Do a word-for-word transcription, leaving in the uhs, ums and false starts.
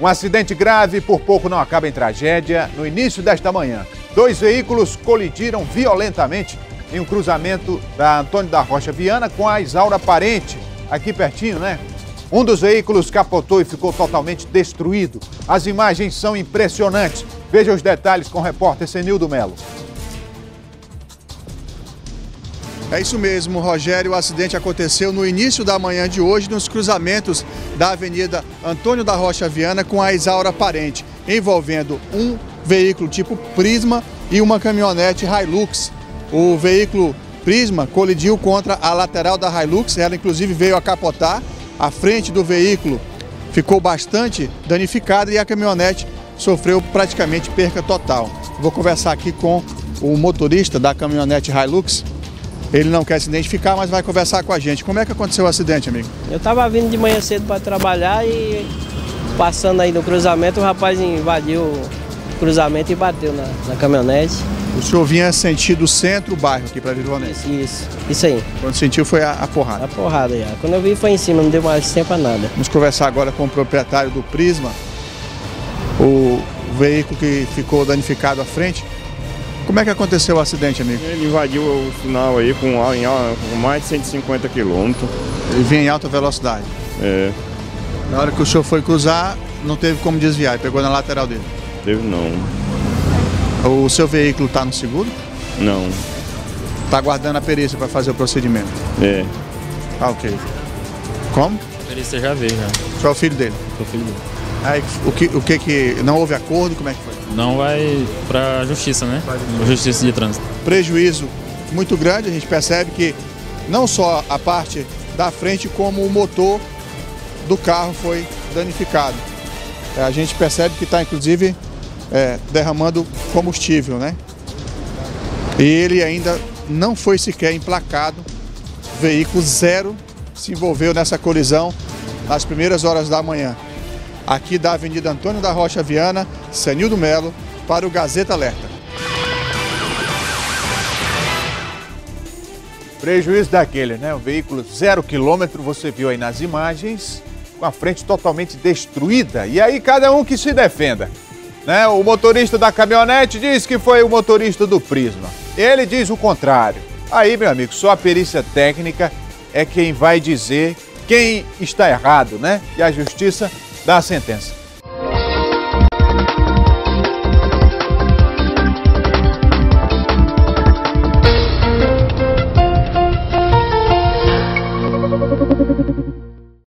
Um acidente grave por pouco não acaba em tragédia no início desta manhã. Dois veículos colidiram violentamente em um cruzamento da Antônio da Rocha Viana com a Isaura Parente, aqui pertinho, né? Um dos veículos capotou e ficou totalmente destruído. As imagens são impressionantes. Veja os detalhes com o repórter Senildo Melo. É isso mesmo, Rogério. O acidente aconteceu no início da manhã de hoje, nos cruzamentos da Avenida Antônio da Rocha Viana com a Isaura Parente, envolvendo um veículo tipo Prisma e uma caminhonete Hilux. O veículo Prisma colidiu contra a lateral da Hilux, ela inclusive veio a capotar. A frente do veículo ficou bastante danificada e a caminhonete sofreu praticamente perca total. Vou conversar aqui com o motorista da caminhonete Hilux. Ele não quer se identificar, mas vai conversar com a gente. Como é que aconteceu o acidente, amigo? Eu estava vindo de manhã cedo para trabalhar e passando aí no cruzamento, o rapaz invadiu o cruzamento e bateu na, na caminhonete. O senhor vinha sentido centro-bairro aqui para Vila Nova? Isso, isso, isso aí. Quando sentiu foi a, a porrada? A porrada, já. Quando eu vi foi em cima, não deu mais tempo a nada. Vamos conversar agora com o proprietário do Prisma, o veículo que ficou danificado à frente. Como é que aconteceu o acidente, amigo? Ele invadiu o sinal aí com, com mais de cento e cinquenta quilômetros. Ele vinha em alta velocidade? É. Na hora que o senhor foi cruzar, não teve como desviar, pegou na lateral dele? Teve não. O seu veículo está no seguro? Não. Está aguardando a perícia para fazer o procedimento? É. Ah, ok. Como? A perícia já veio, já. O senhor é o filho dele? Sou filho dele. Aí, o que, o que que... Não houve acordo? Como é que foi? Não vai para a justiça, né? Justiça de trânsito. Prejuízo muito grande, a gente percebe que não só a parte da frente, como o motor do carro foi danificado. É, a gente percebe que está, inclusive, é, derramando combustível, né? E ele ainda não foi sequer emplacado. Veículo zero se envolveu nessa colisão nas primeiras horas da manhã. Aqui da Avenida Antônio da Rocha Viana, Senildo Melo, para o Gazeta Alerta. Prejuízo daquele, né? O veículo zero quilômetro, você viu aí nas imagens, com a frente totalmente destruída. E aí cada um que se defenda, né? O motorista da caminhonete diz que foi o motorista do Prisma. Ele diz o contrário. Aí, meu amigo, só a perícia técnica é quem vai dizer quem está errado, né? E a justiça dá a sentença.